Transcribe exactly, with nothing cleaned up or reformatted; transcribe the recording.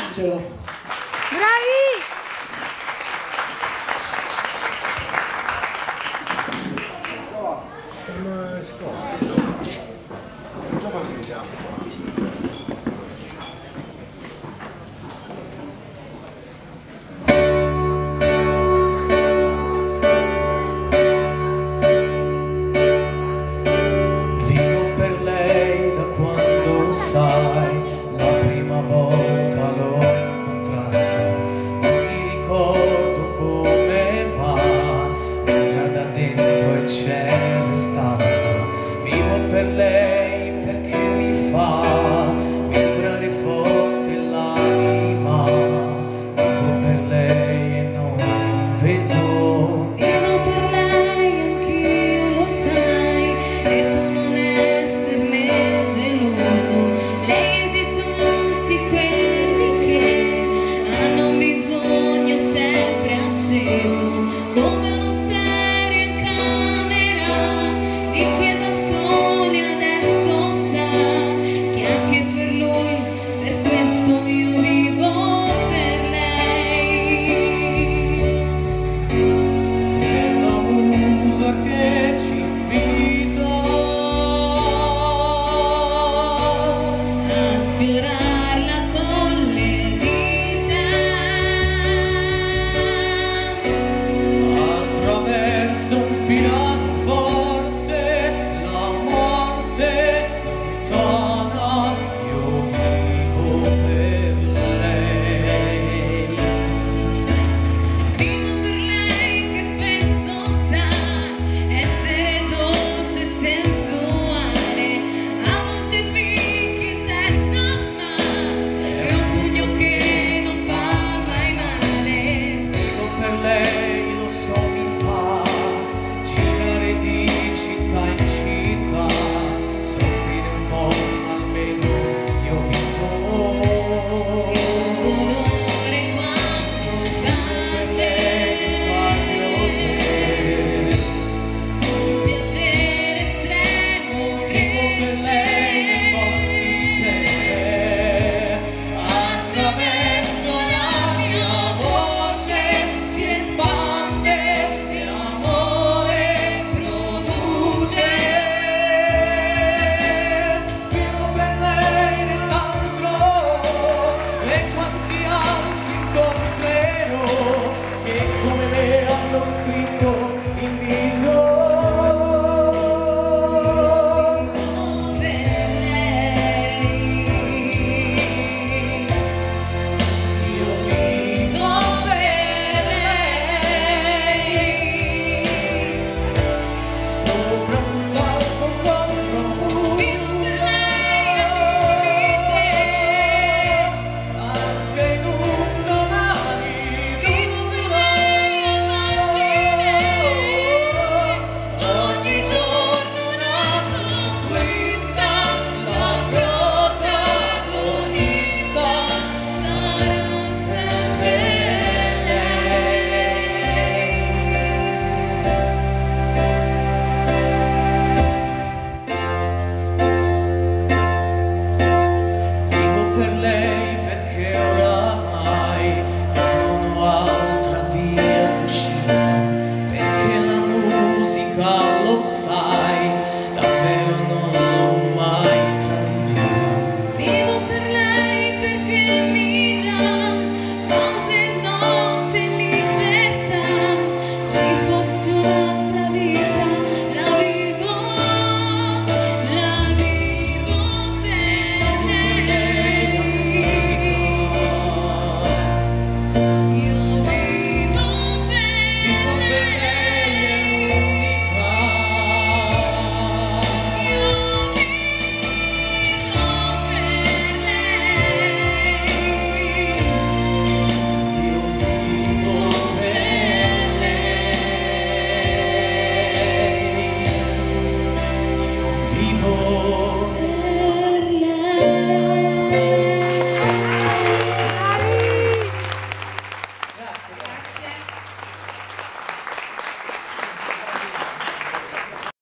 Angelo. Bravi! Come sto? Come si chiama? Sai, la prima volta l'ho incontrata, non mi ricordo come, ma entra da dentro e c'è restata. Vivo per lei perché mi fa vibrare forte l'anima. Vivo per lei e non in peso. Vivo per lei, anch'io lo sai, e tu non esserne geloso. Lei è di tutti quelli che hanno bisogno sempre acceso, come uno stereo in camera, di qui da soli adesso sa che anche per lui, per questo io vivo per lei. È la musa che ci invita sfiorarla con le dita, attraverso un pianoforte, la morte lontana, io vivo per lei. vivo per lei che spesso sa essere dolce e sensuale, a volte picchi in testa ma è un pugno che non fa mai male. Vivo per lei, lo so, mi fa girare di città in città, soffrire un po', ma almeno io vivo. Dolore quanto grande, piacere estremo Vivo per lei nei forti gene, attraverso la mia voce si espande e amore produce. Vivo per lei nell'altro e quanti altri incontrerò che come me hanno scritto in viso. per lei. Io vivo per lei, sopra un palco contro un muro, anche in un domani duro, ogni giorno una conquista, la protagonista sarà sempre lei. Vivo per lei perché oramai io non ho altra via d'uscita, perché la musica, lo sai, davvero non l'ho mai tradita. Vivo per lei perché mi dà pause e notte in libertà. Ci fosse un'altra vita, la vivo, la vivo per lei. Io vivo per Vivo per lei è unica. Io vivo per lei. Io vivo